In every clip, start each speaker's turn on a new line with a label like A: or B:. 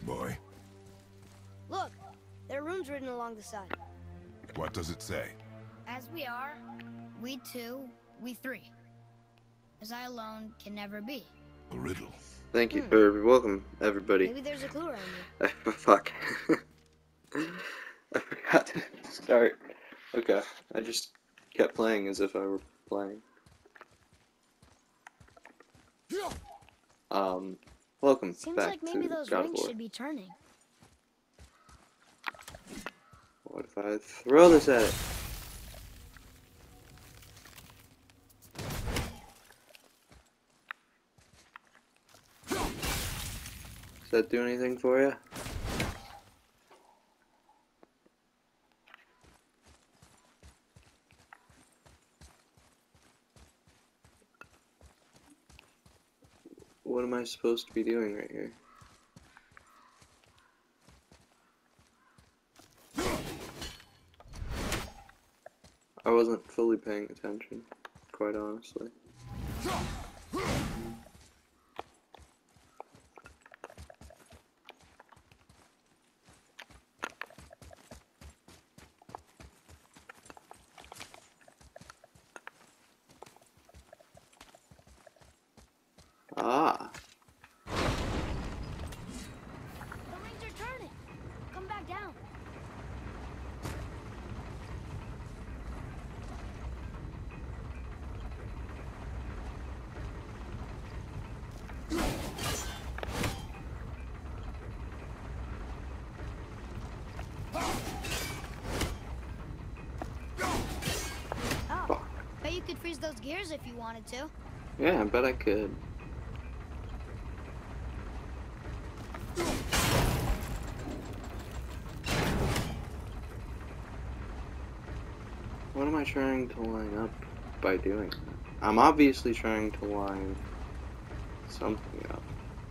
A: boy.
B: Look, there are runes written along the side.
A: What does it say?
C: As we are, we two, we three. As I alone can never be.
A: A riddle.
D: Thank you for welcome, everybody.
B: Maybe there's a clue around here.
D: Fuck. I forgot to start. Okay, I just kept playing as if I were playing. Welcome
B: Seems
D: back
B: like maybe
D: to
B: those
D: God of
B: rings
D: War.
B: should be turning.
D: What if I throw this at it? Does that do anything for you? What am I supposed to be doing right here? I wasn't fully paying attention, quite honestly. Ah.
B: The rings are turning. Come back down. Oh, bet you could freeze those gears if you wanted to.
D: Yeah, I bet I could. What am I trying to line up by doing that? I'm obviously trying to line something up.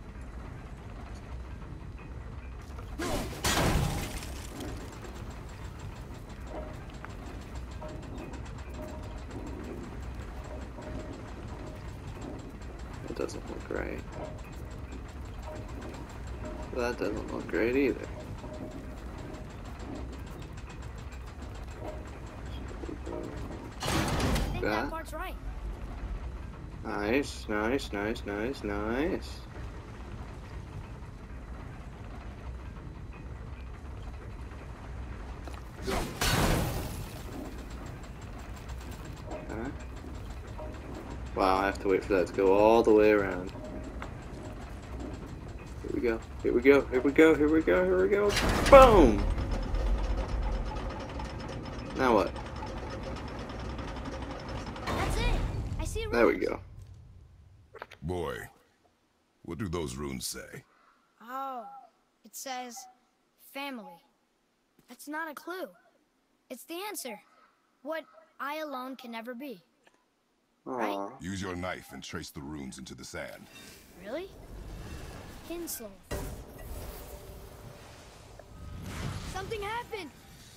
D: It doesn't look right. That doesn't look right either.
B: I think that part's right.
D: Nice, nice, nice, nice, nice. Okay. Wow, I have to wait for that to go all the way around. Here we go, here we go, here we go, here we go, here we go. Boom! Now what?
B: That's it. I see runes.
D: There we go.
A: Boy, what do those runes say?
B: Oh, it says family. That's not a clue. It's the answer. What I alone can never be.
D: Aww.
A: Use your knife and trace the runes into the sand.
B: Really? Kinslow. Something happened.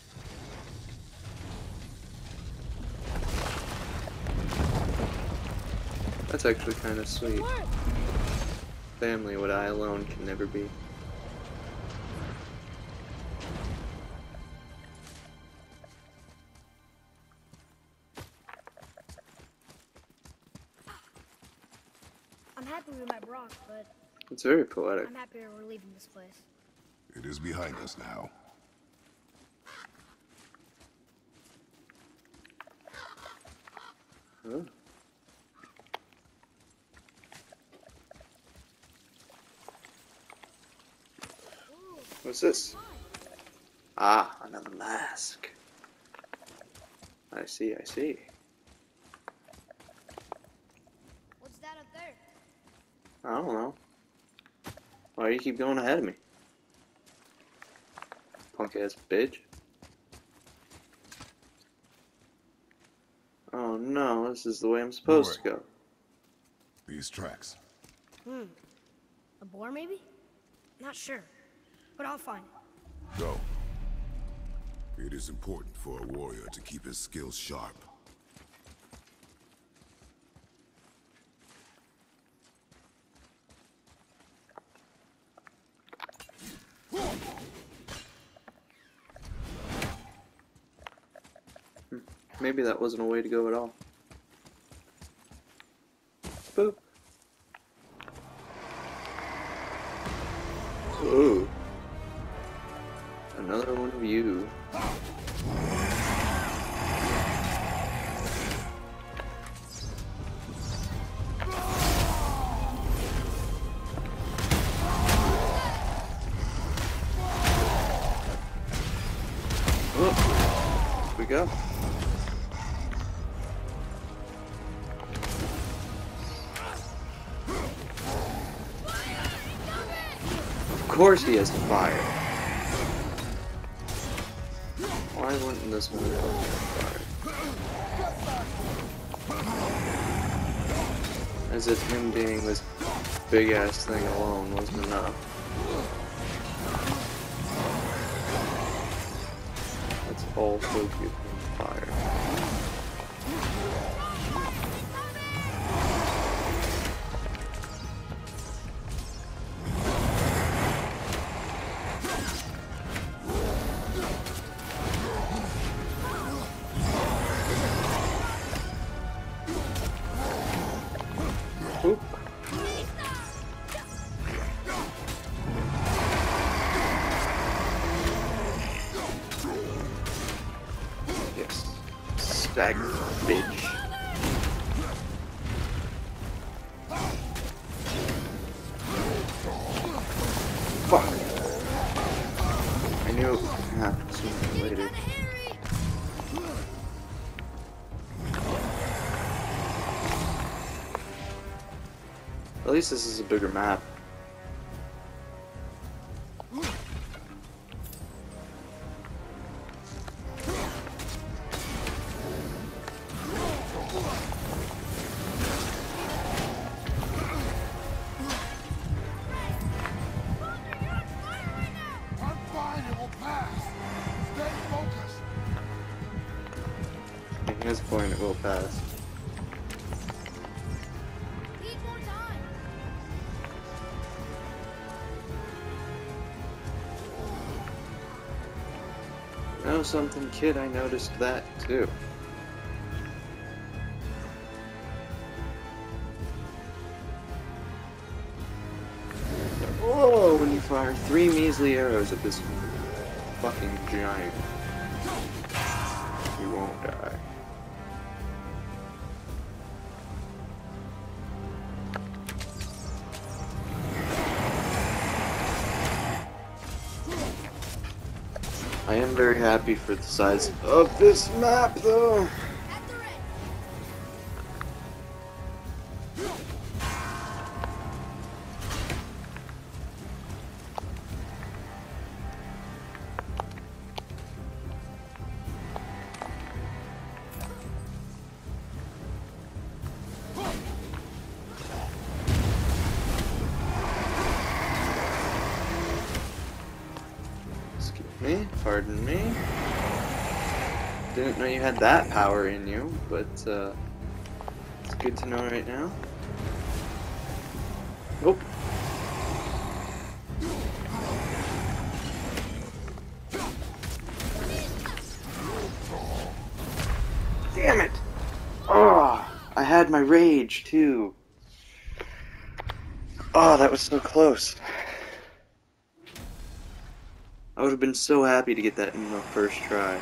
D: That's actually kind of sweet.
B: What?
D: Family, what I alone can never be.
B: I'm happy we met Brock, but
D: It's very poetic.
B: I'm happier we're leaving this place.
A: It is behind us now.
D: Huh? What's this? Ah, another mask. I see, I see.
B: What's that up there?
D: I don't know. Why do you keep going ahead of me? Punk ass bitch. Oh no, this is the way I'm supposed to go.
A: These tracks.
B: A boar, maybe? Not sure, but I'll find it.
A: Go. It is important for a warrior to keep his skills sharp.
D: maybe that wasn't a way to go at all. Boop. Ooh. Another one of you. Here we go. Of course he has fire. Why wouldn't this one have fire? As if him being this big ass thing alone wasn't enough. Let's also give him fire. Oop. Yes. Stagger, bitch. Fuck. I knew it would happen sooner or later. At least this is a bigger map.
A: I'm fine, it will pass. Stay focused.
D: At this point it will pass.
B: Need more time.
D: Know something, kid? I noticed that too. Whoa! When you fire 3 measly arrows at this fucking giant, you won't die. I am very happy for the size of this map, though.
B: At the ready.
D: Excuse me, pardon me. Didn't know you had that power in you, but it's good to know right now. Nope. Damn it! Oh, I had my rage too. Oh, that was so close. I would have been so happy to get that in the first try.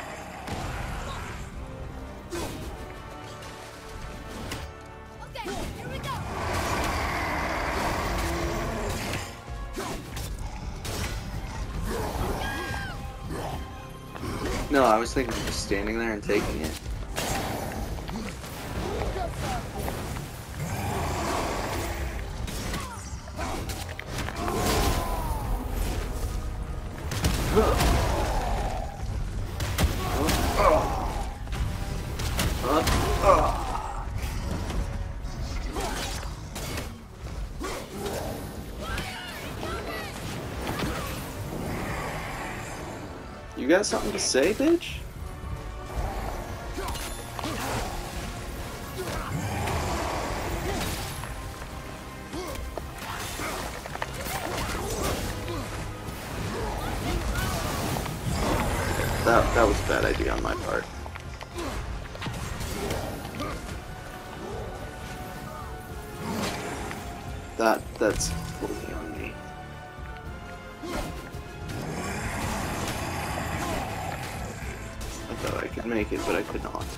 B: Okay, here we go.
D: No, I was thinking of just standing there and taking it. You got something to say, bitch? That was a bad idea on my part. That's fully on me. I thought I could make it, but I could not.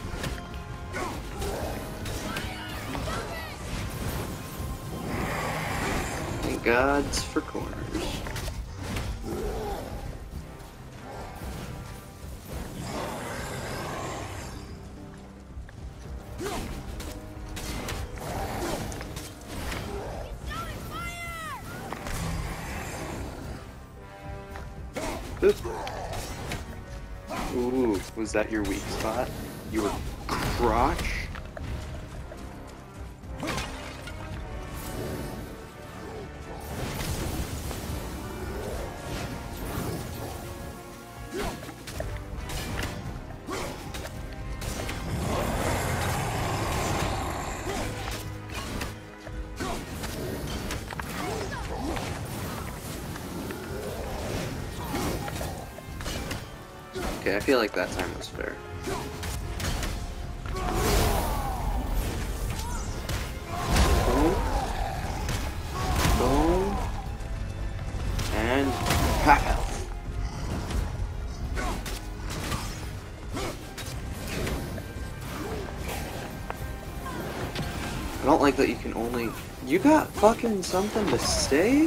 D: Thank gods for corners. Ooh, was that your weak spot? Your crotch? Okay, I feel like that time was fair. Boom. Boom. And half health. I don't like that you can only... You got fucking something to say?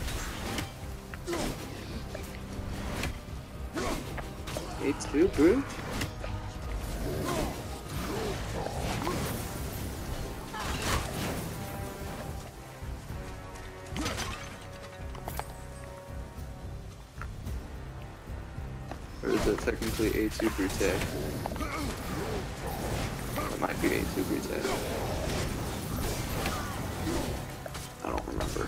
D: A2, brute? Or is it technically A2 brute? It might be A2 brute. I don't remember.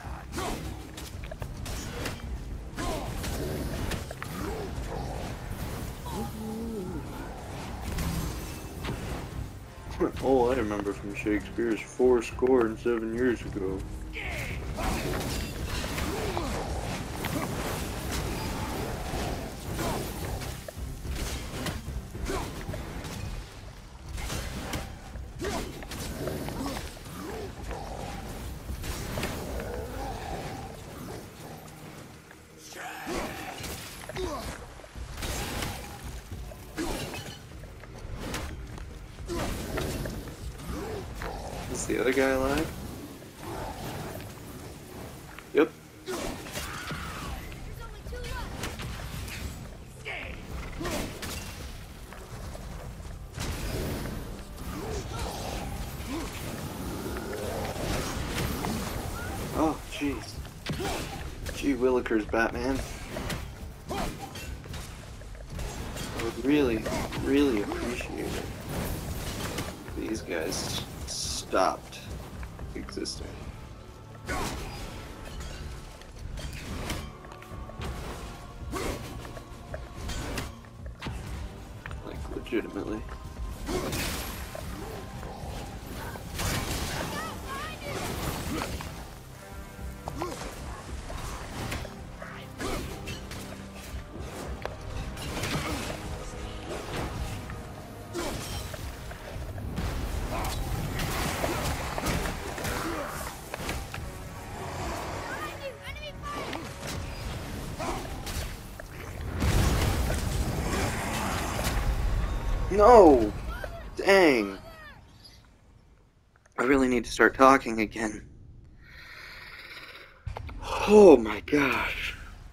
D: All I remember from Shakespeare is 7 years ago. Is the other guy alive? Yep. Oh, jeez. Gee willikers, Batman. I would really, really appreciate it. These guys stopped existing. Like, legitimately. No! Dang! I really need to start talking again. Oh my gosh.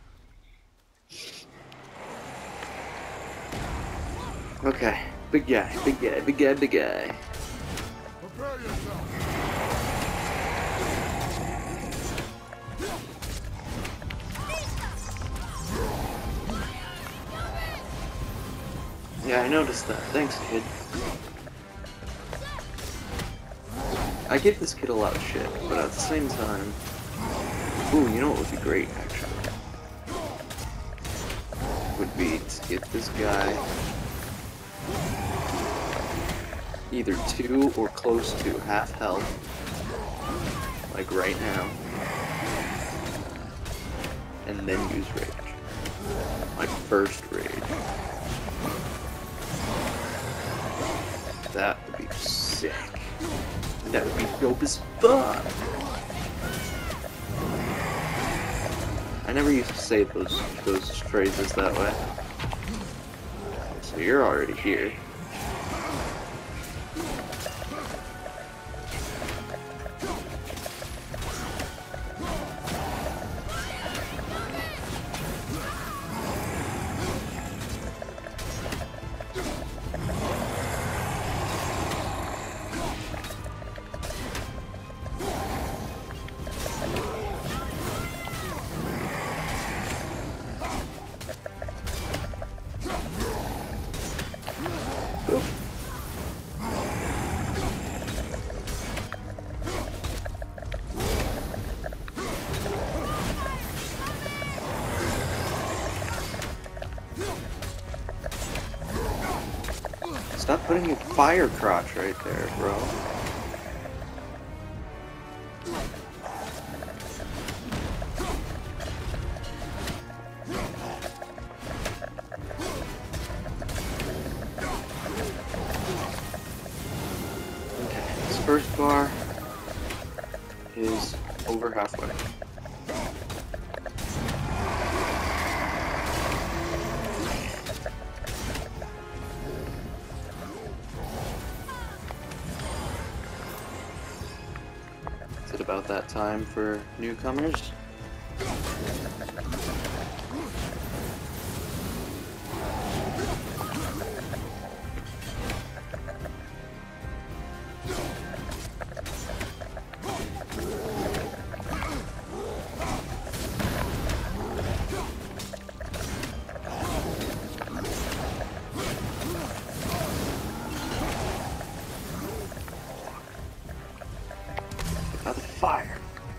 D: Okay, big guy, big guy, big guy, big guy.
A: Prepare yourself.
D: Yeah, I noticed that. Thanks, kid. I give this kid a lot of shit, but at the same time... Ooh, you know what would be great, actually? Would be to get this guy... either 2 or close to half health. Like right now. And then use rage. Like first rage. That would be sick. That would be dope as fuck. I never used to say those phrases that way. So you're already here. Stop putting your fire crotch right there, bro. Okay, this first bar is over halfway. About that time for newcomers. Fire.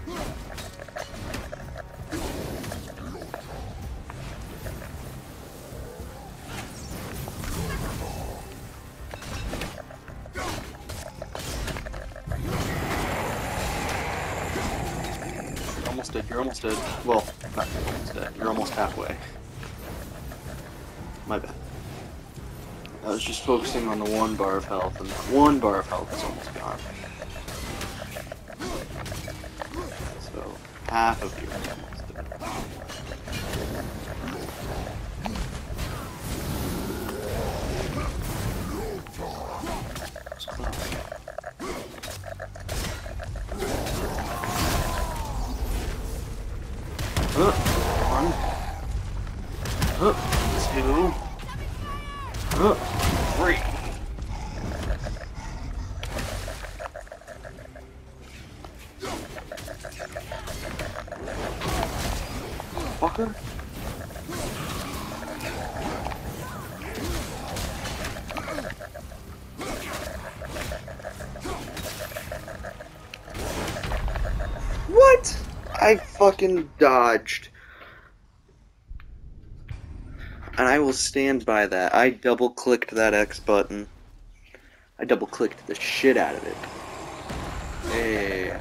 D: You're almost dead. You're almost dead. Well, not almost dead. You're almost halfway. My bad. I was just focusing on the 1 bar of health, and that 1 bar of health is almost gone. Half of you. One. 2. 3. Fucker. What? I fucking dodged. And I will stand by that. I double clicked that X button. I double clicked the shit out of it. Hey.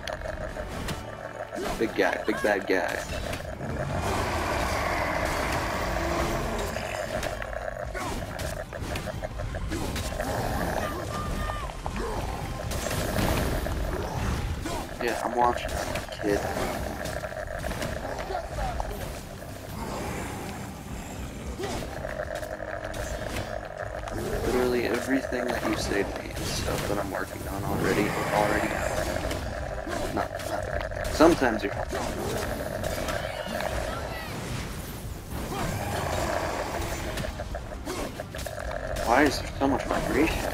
D: Big guy, big bad guy. Yeah, I'm watching, kid. Literally everything that you say to me is stuff that I'm working on already. Not. Sometimes you're. Why is there so much vibration?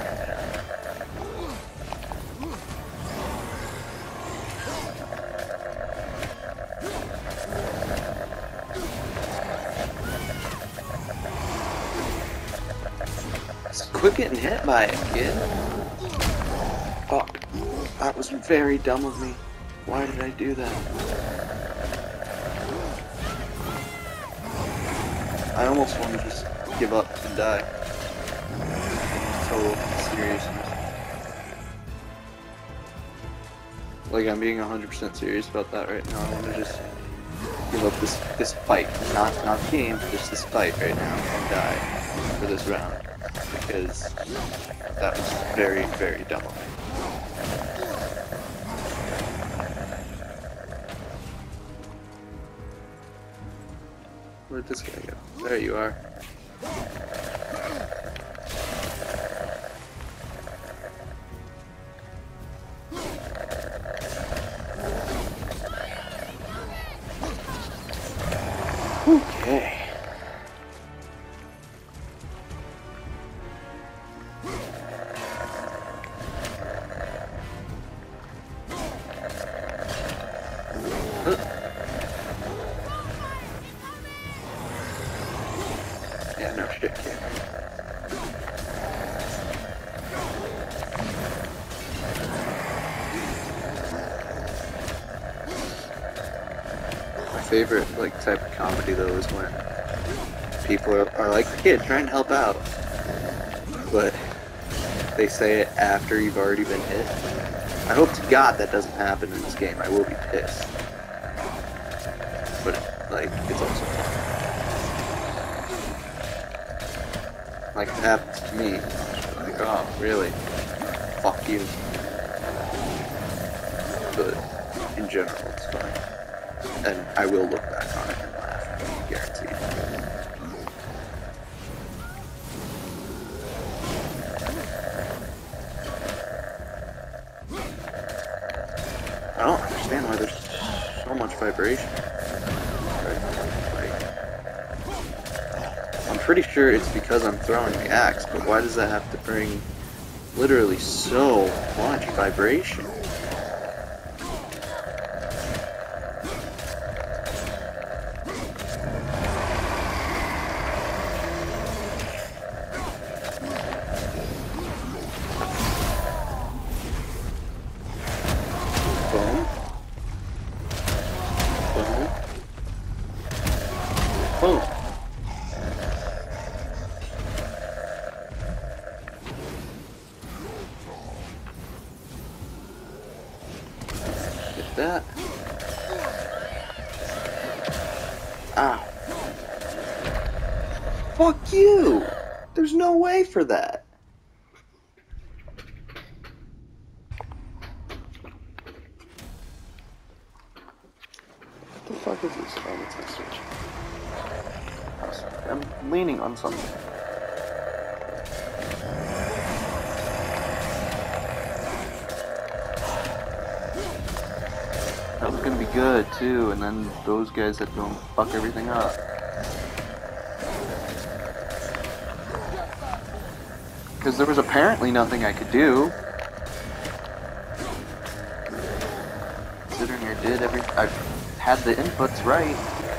D: Quit getting hit by it, kid. Fuck. That was very dumb of me. Why did I do that? I almost want to just give up and die. Total seriousness. Like, I'm being 100% serious about that right now. I want to just give up this fight. Not the game, just this fight right now and die for this round. Because that was very, very dumb of me. Where'd this guy go? There you are. Okay. Yeah, no shit, kid. My favorite type of comedy though is when people are like, "Kid, trying to help out," but they say it after you've already been hit. I hope to God that doesn't happen in this game. I will be pissed. But it's also fun. Like, it happens to me. Like, oh, really? Fuck you. But in general, it's fine. And I will look back on it and laugh. Guaranteed. I don't understand why there's so much vibration. I'm pretty sure it's because I'm throwing the axe, but why does that have to bring literally so much vibration? Boom. Boom. Boom. That. Ow. Fuck you! There's no way for that. What the fuck is this? Oh, it's a switch. I'm leaning on something. That was gonna be good too, and then those guys that don't fuck everything up. Because there was apparently nothing I could do. Considering I had the inputs right.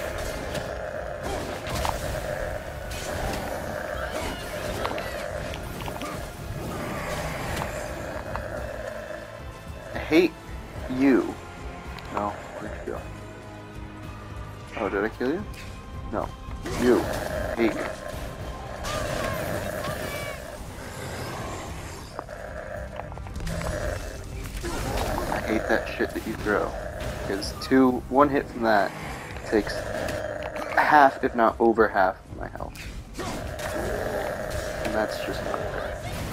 D: I hate you. No, where'd you go? Oh, did I kill you? No. You. Hate you. I hate that shit that you throw. Because one hit from that takes half, if not over half, of my health. And that's just not fair.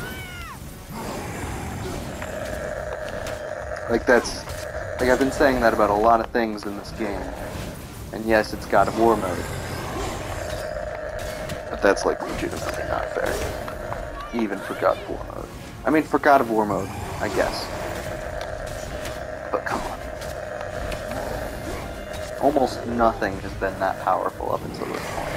D: I've been saying that about a lot of things in this game. And yes, it's God of War mode. But that's legitimately not fair. Even for God of War mode. I mean, for God of War mode, I guess. But come on. Almost nothing has been that powerful up until this point.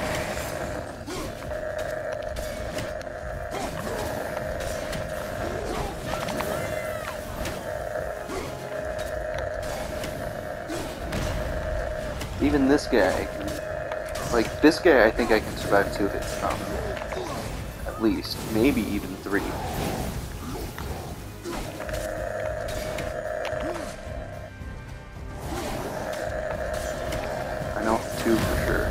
D: Even this guy, this guy I think I can survive 2 hits from. At least. Maybe even 3. I know 2 for sure.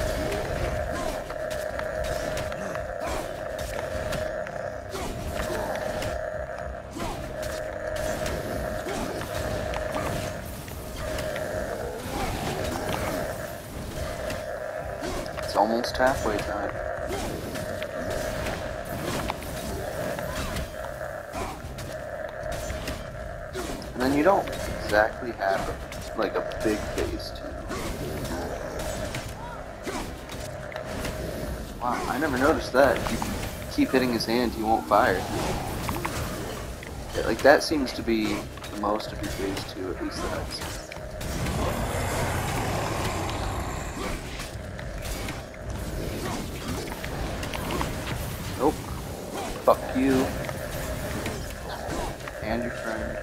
D: It's almost halfway time. And then you don't exactly have a big face too. Wow, I never noticed that. If you keep hitting his hand, he won't fire. Yeah, like, that seems to be most of your phase 2, at least that I've seen. Nope. Fuck you. And your friend.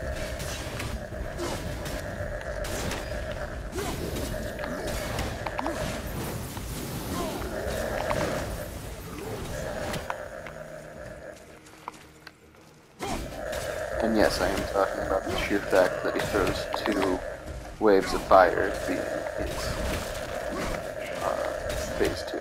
D: And yes, I am talking about the sheer fact that he throws 2 waves of fire being his phase 2.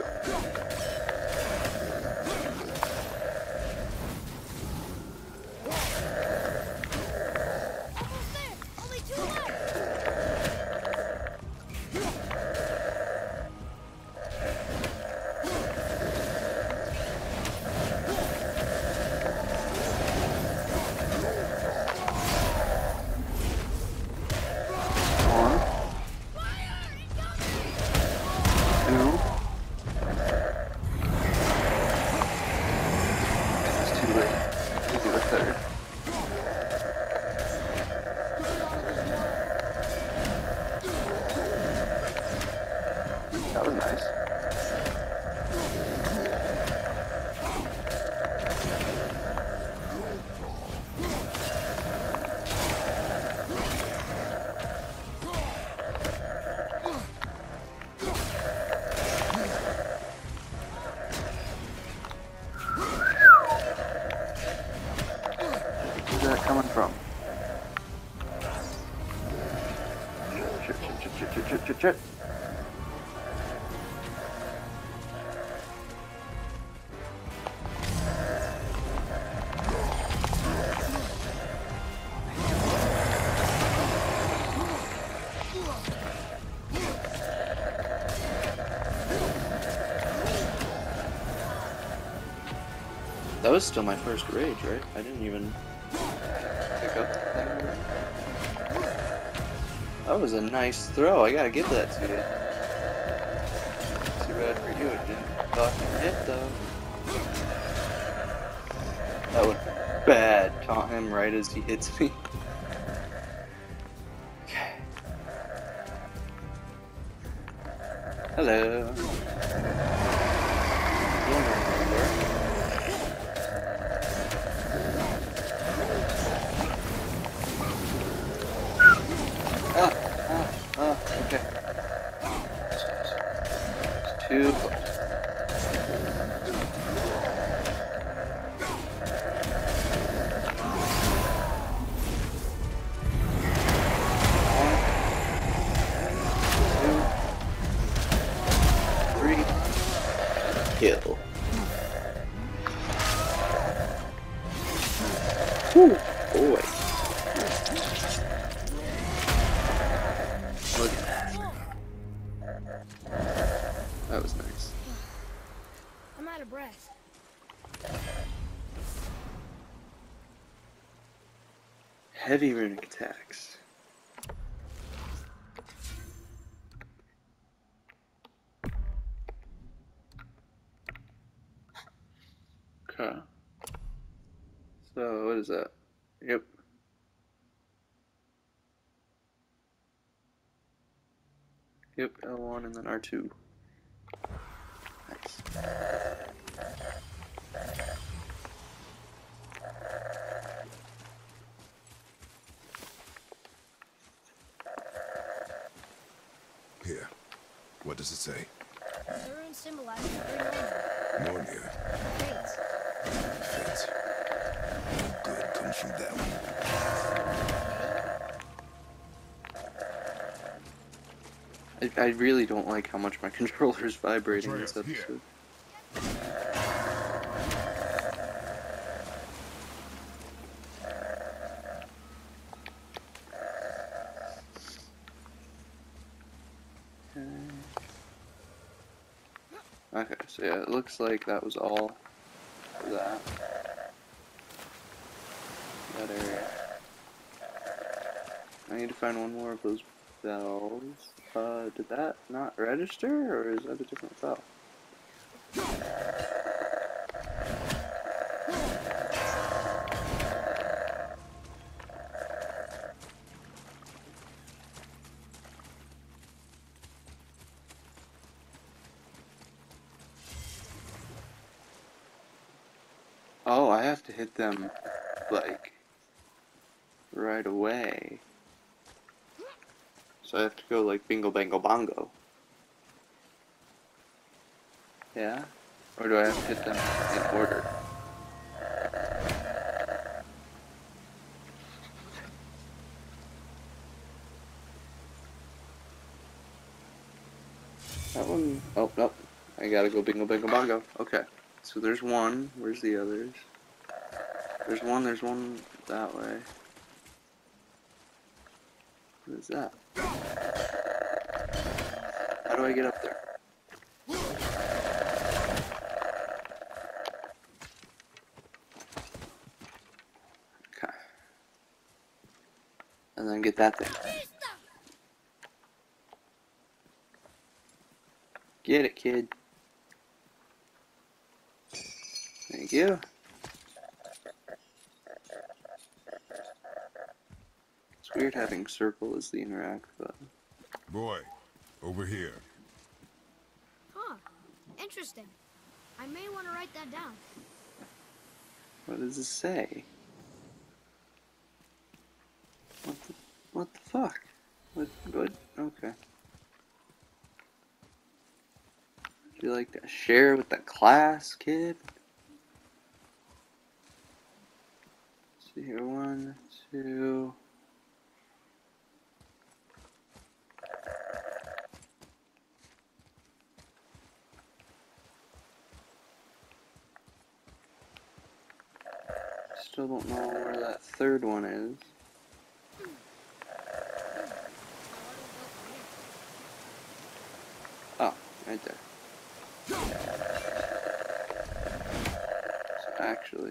B: Almost there! Only 2 left!
D: One, 2. It's too late. We'll do a 3rd. That was nice. Where's that coming from? Shit. That was still my first rage, right? I didn't even pick up the thing. That was a nice throw. I gotta give that to you. Too bad for you, it didn't fucking hit though. That would bad. Taunt him right as he hits me. Okay. Hello. Okay. It's too close. Kill. Whew, boy. Look at that. That was nice.
B: I'm out of breath.
D: Heavy runic attacks. Okay. So, what is that? Yep. Yep, L1 and then R2. Nice.
A: Here. What does it say?
B: The rune symbolizes the green
A: Mornia.
B: fates.
A: Fate. No good comes from that one.
D: I really don't like how much my controller is vibrating
A: Atreus,
D: this
A: here.
D: episode. Okay, so yeah, it looks like that was all for that. That area. I need to find one more of those bells. Did that not register, or is that a different bell? Oh, I have to hit them, like, right away. So I have to go, like, bingo, bango, bongo. Yeah? Or do I have to hit them in order? That one... Oh, nope. I gotta go bingo, bango, bongo. Okay. So there's one. Where's the others? There's one that way. What is that? How do I get up there? Okay. And then get that thing. Get it, kid. Thank you. It's weird having circle as the interact button.
A: Boy, over here.
B: Huh. Interesting. I may want to write that down.
D: What does it say? What the fuck? What? Okay. Would you like to share with the class, kid? Let's see here, 1, 2. Still don't know where that third one is. Oh, right there. So actually...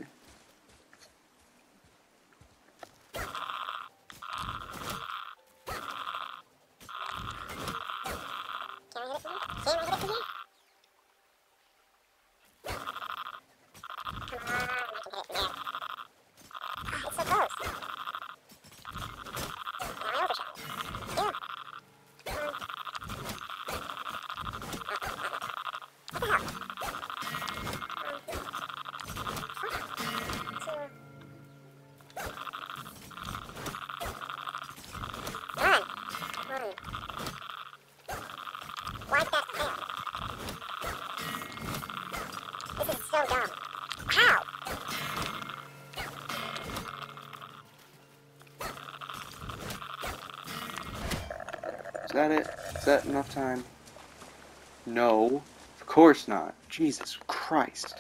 D: Is that it? Is that enough time? No. Of course not. Jesus Christ.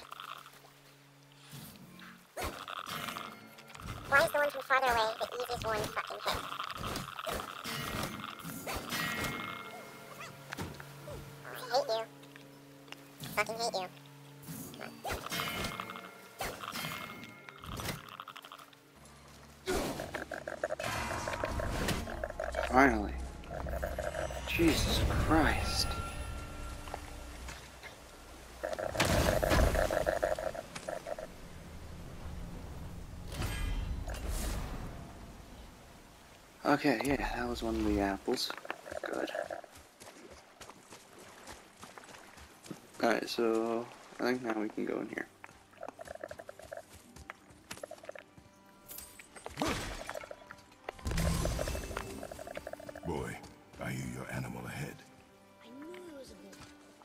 E: Why is the one from farther away the easiest one to fucking hit? I hate you. Fucking hate you.
D: Finally. Jesus Christ. Okay, yeah, that was one of the apples. Good. Alright, so I think now we can go in here.
A: Boy, I hear your animal ahead.
B: I knew it was a bull.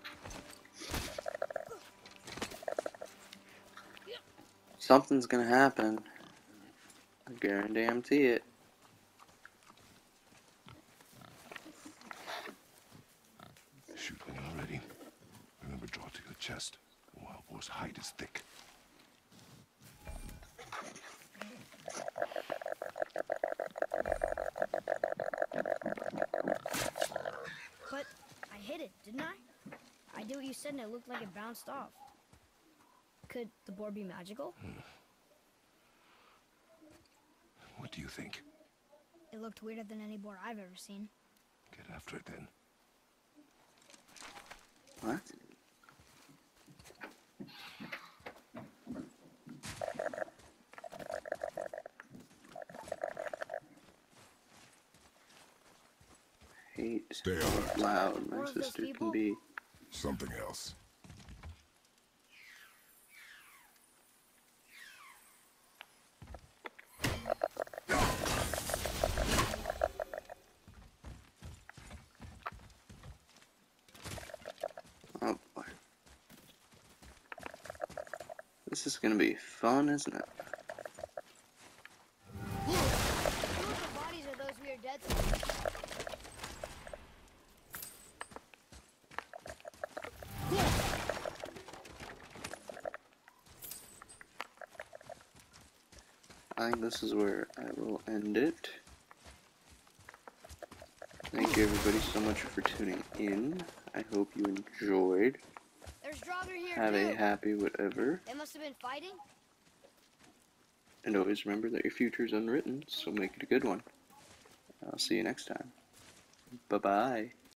D: Something's gonna happen. I guarantee it.
A: Shoot when you're ready. Remember, draw to your chest. Wild boar's hide is thick.
B: But I hit it, didn't I? I did what you said and it looked like it bounced off. Could the boar be magical?
A: What do you think?
B: It looked weirder than any boar I've ever seen.
A: Get after it then.
D: What?
A: Stay
D: how
A: alert.
D: loud my
B: More of those
D: sister can
B: people?
D: be.
A: Something else.
D: Oh boy. This is gonna be fun, isn't it?
B: Two of the bodies are those we are dead to.
D: I think this is where I will end it. Thank you everybody so much for tuning in. I hope you enjoyed.
B: There's Draugr here
D: Have
B: too.
D: a happy whatever.
B: They must have been fighting.
D: And always remember that your future is unwritten, so make it a good one. I'll see you next time. Bye-bye.